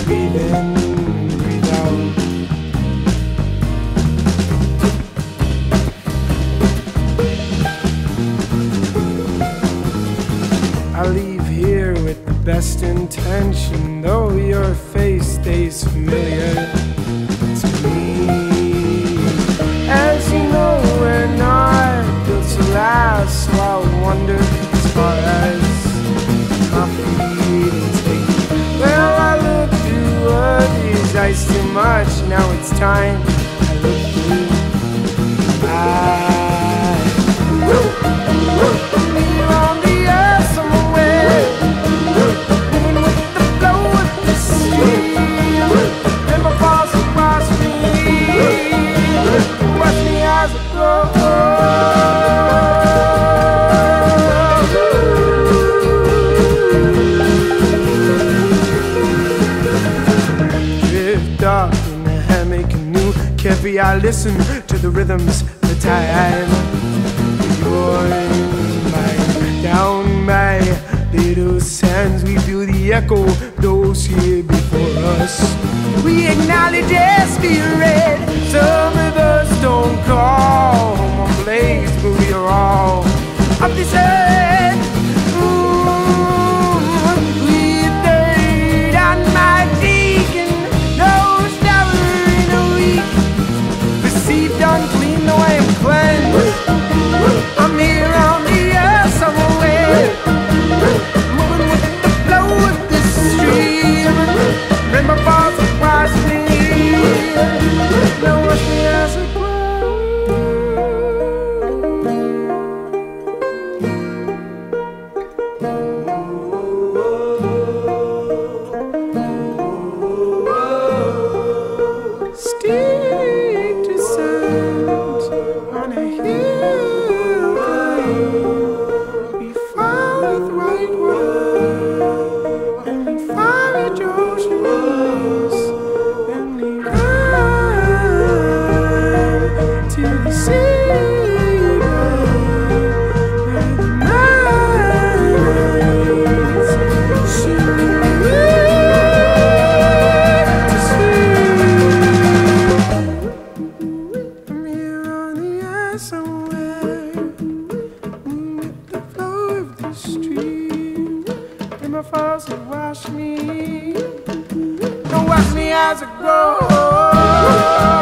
Breathe in, breathe out. I leave here with the best intention, though your face stays familiar to me. As you know, we're not built to last, so I wonder as far as my feet will take me. Well, I look through what is ice too much. Now it's time I look through my eyes. On the earth somewhere, moving with the flow of the stream, and my falls across me, watch me as I go. Drift off in a hammock canoe, carefree I listen to the rhythms, the time. You're in mine, down my little sands, we feel the echo of those here before us. We acknowledge their spirit. Some of us don't call home one place, but we are all of this earth. We third on my deacon, no shower in a week. Received unclean, though I am cleansed. I'm here on the earth somewhere, moving with the flow of the stream. Remember falls across me, now watch me as I grow. Stick to sands on a hill climb. We found the right water, and we found oceans, and we ride to the sea, where the nights seem to sleep. I'm here on the air somewhere, with the flow of the stream, and my falls will wash me, don't wash me as I go.